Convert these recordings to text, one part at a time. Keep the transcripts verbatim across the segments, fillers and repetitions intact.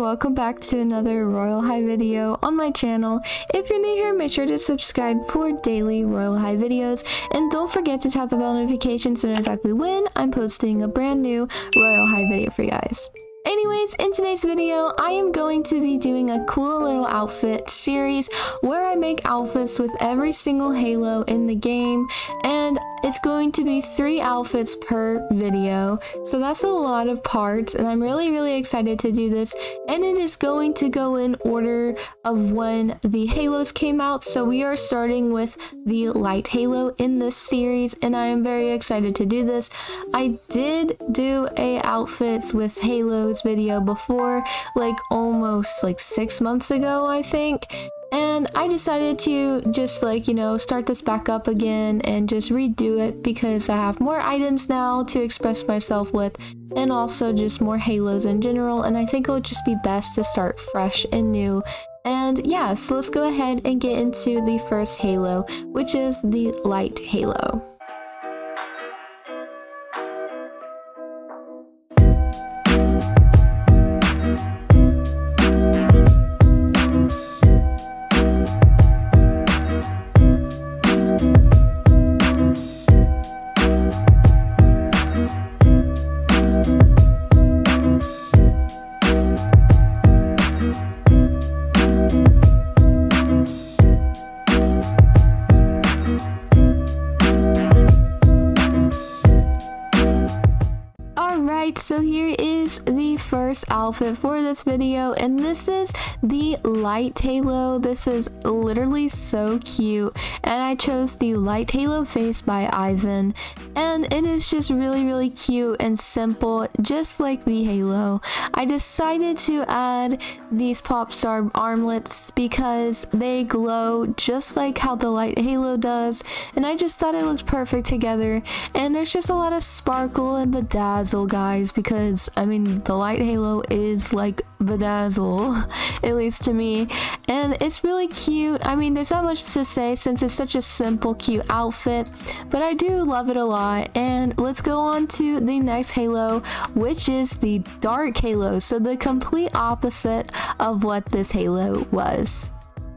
welcome back to another Royale High video on my channel. If you're new here, make sure to subscribe for daily Royale High videos, and don't forget to tap the bell notifications to know exactly when I'm posting a brand new Royale High video for you guys. Anyways, in today's video, I am going to be doing a cool little outfit series where I make outfits with every single Halo in the game, and it's going to be three outfits per video. So that's a lot of parts, and I'm really, really excited to do this. And it is going to go in order of when the Halos came out. So we are starting with the light Halo in this series, and I am very excited to do this. I did do a outfits with Halos video before, like almost like six months ago, I think. And I decided to just like, you know, start this back up again and just redo it because I have more items now to express myself with, and also just more Halos in general, and I think it would just be best to start fresh and new. And yeah, so let's go ahead and get into the first Halo, which is the light Halo. So here is the first outfit for this video, and this is the light Halo. This is literally so cute, and I chose the light Halo face by Ivan, and it is just really, really cute and simple, just like the Halo. I decided to add these pop star armlets because they glow just like how the light Halo does, and I just thought it looked perfect together. And there's just a lot of sparkle and bedazzle, guys, because I mean the light Halo is like bedazzle, at least to me, and it's really cute. I mean, there's not much to say since it's such a simple, cute outfit, but I do love it a lot. And let's go on to the next Halo, which is the dark Halo, so the complete opposite of what this Halo was.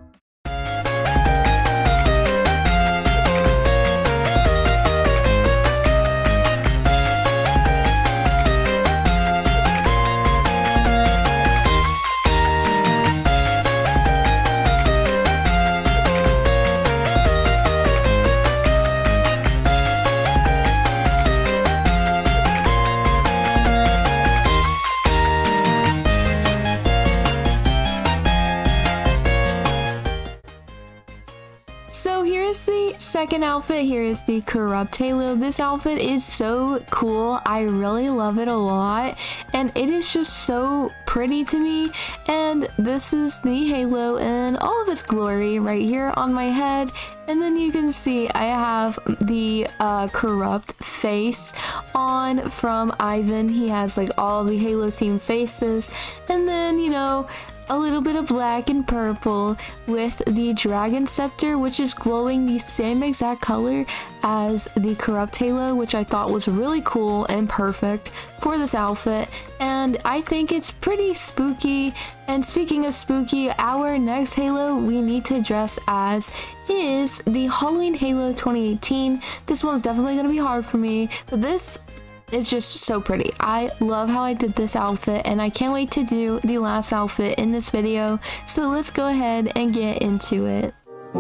So here's the second outfit. Here is the corrupt Halo. This outfit is so cool. I really love it a lot, and it is just so pretty to me. And this is the Halo in all of its glory right here on my head. And then you can see I have the uh, corrupt face on from Ivan. He has like all the Halo themed faces, and then, you know, a little bit of black and purple with the dragon scepter, which is glowing the same exact color as the corrupt Halo, which I thought was really cool and perfect for this outfit. And I think it's pretty spooky. And speaking of spooky, our next Halo we need to dress as is the Halloween Halo twenty eighteen. This one's definitely gonna be hard for me, but this it's just so pretty. I love how I did this outfit, and I can't wait to do the last outfit in this video. So let's go ahead and get into it.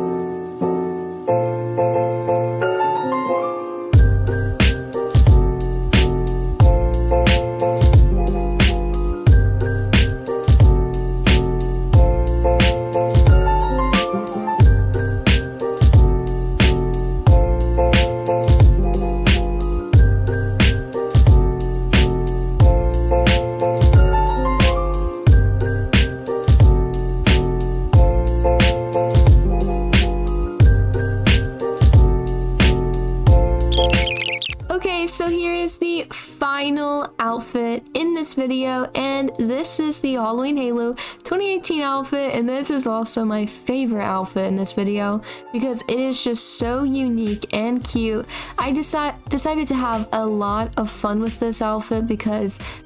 So here is the final outfit in this video, and this is the Halloween Halo twenty eighteen outfit, and this is also my favorite outfit in this video because it is just so unique and cute. I deci decided to have a lot of fun with this outfit because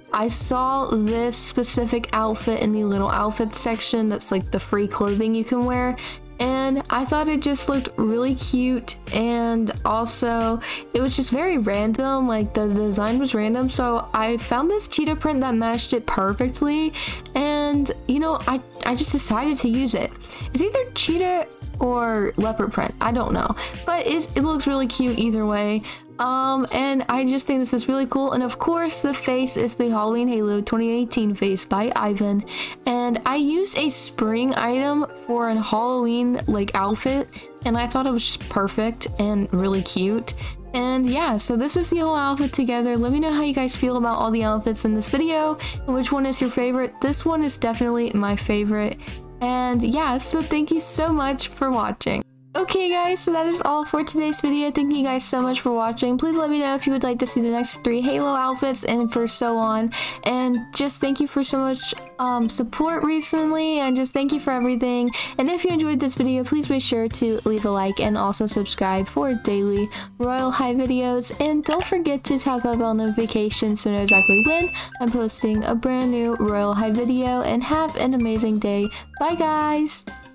I saw this specific outfit in the little outfits section that's like the free clothing you can wear, and I thought it just looked really cute, and also it was just very random, like the design was random, so I found this cheetah print that matched it perfectly, and you know, I, I just decided to use it. It's either cheetah or leopard print, I don't know, but it, it looks really cute either way. Um, and I just think this is really cool. And of course, the face is the Halloween Halo twenty eighteen face by Ivan. And I used a spring item for a Halloween like outfit, and I thought it was just perfect and really cute. And yeah, so this is the whole outfit together. Let me know how you guys feel about all the outfits in this video and which one is your favorite. This one is definitely my favorite. And yeah, so thank you so much for watching. Okay guys, so that is all for today's video. Thank you guys so much for watching. Please let me know if you would like to see the next three Halo outfits and for so on. And just thank you for so much um, support recently, and just thank you for everything. And if you enjoyed this video, please be sure to leave a like and also subscribe for daily Royale High videos. And don't forget to tap that bell notification so you know exactly when I'm posting a brand new Royale High video. And have an amazing day. Bye guys!